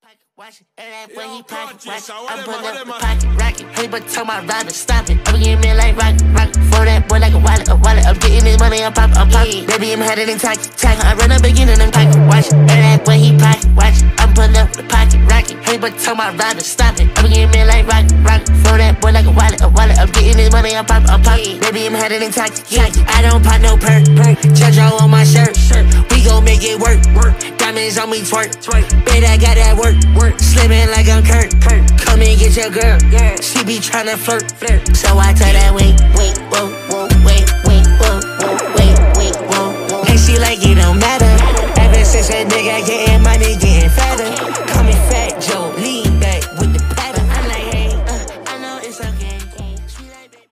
Watch it, and when he pocket, watch it. I'm pulling up the pocket, rocket. Hey, but tell my rider, stop it. I'm getting me like rocket. For that boy like a wallet. I'm getting this money, I'm poppin'. Baby, I'm headed in tacky. I run up again and I'm pocket, watch it. And when he pocket, watch it. I'm pulling up the pocket, rocket. Hey, but tell my rider, stop it. I'm getting me like rocket. For that boy like a wallet. I'm getting this money, I'm poppin'. Baby, I'm headed in tacky. I don't pop no perk. Jojo on my shirt. We gon' make it work. Diamonds on me twerk. Bet I got that work. Slimming like I'm Kurt. Come and get your girl. She be tryna flirt. So I tell that wait, whoa, wait, whoa. And she like it don't matter. Ever since that nigga getting